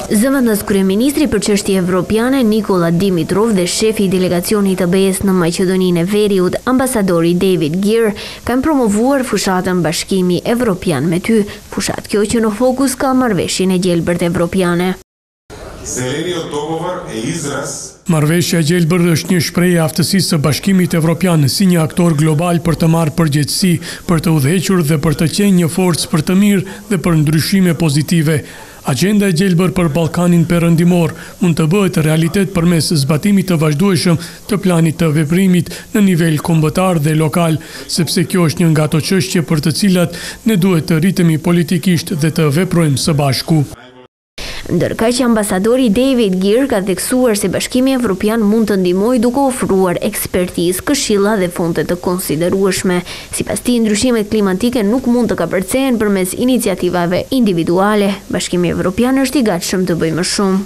Zëvendës kryeministri për çështje evropiane Nikola Dimitrov dhe shefi i delegacionit të BE-s në Maqedoninë e Veriut, ambasadori David Gear, kanë promovuar fushatën Bashkimi Evropian me ty, fushat kjo që në fokus ka marrëveshjen e gjelbërt evropiane. Marrëveshja gjelbër është një shprehje e aftësisë së Bashkimit Evropian si një aktor global për të marrë përgjegjësi, për të udhëhequr dhe për të qenë një forcë për të mirë dhe për ndryshime pozitive. Agjenda e gjelbër për Ballkanin Perëndimor mund të bëhet realitet përmes zbatimit të vazhdueshëm të planit të veprimit në nivel kombëtar dhe lokal, sepse kjo është një nga ato çështje për të cilat ne duhet të rritemi politikisht dhe të veprojmë së bashku. Ndërkaq që ambasadori David Gear ka theksuar se Bashkimi Evropian mund të ndihmojë duke ofruar ekspertizë, këshilla dhe fonte të konsiderueshme. Sipas tij, ndryshimet klimatike nuk mund të kapërcehen përmes iniciativave individuale. Bashkimi Evropian është i gatshëm të bëjë më shumë.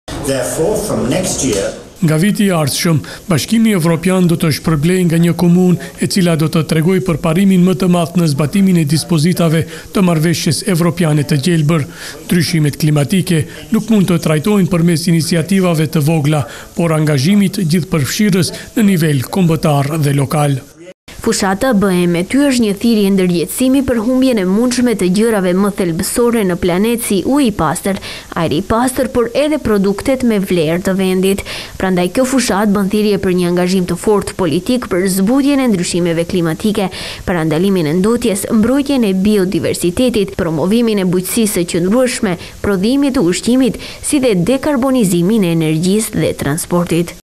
Nga viti i ardhshëm, Bashkimi Evropian do të shpërblejë nga një komunë e cila do të tregojë për parimin më të madh në zbatimin e dispozitave të marrëveshjes evropiane të gjelbër. Ndryshimet klimatike nuk mund të trajtohen përmes iniciativave të vogla, por angazhimit gjithëpërfshirës në nivel kombëtar dhe lokal. Fushata BE me ty është një thirrje ndërgjegjësimi për humbjen e mundshme të gjërave më thelbësore në planet si uji i pastër, ajri i pastër, por edhe produktet me vlerë të vendit. Prandaj kjo fushatë bën thirrje për një angazhim të fortë politik për zbutjen e ndryshimeve klimatike, parandalimin e ndotjes, mbrojtjen e biodiversitetit, promovimin e bujqësisë së qëndrueshme, prodhimit të ushqimit, si dhe dekarbonizimin e energjisë dhe transportit.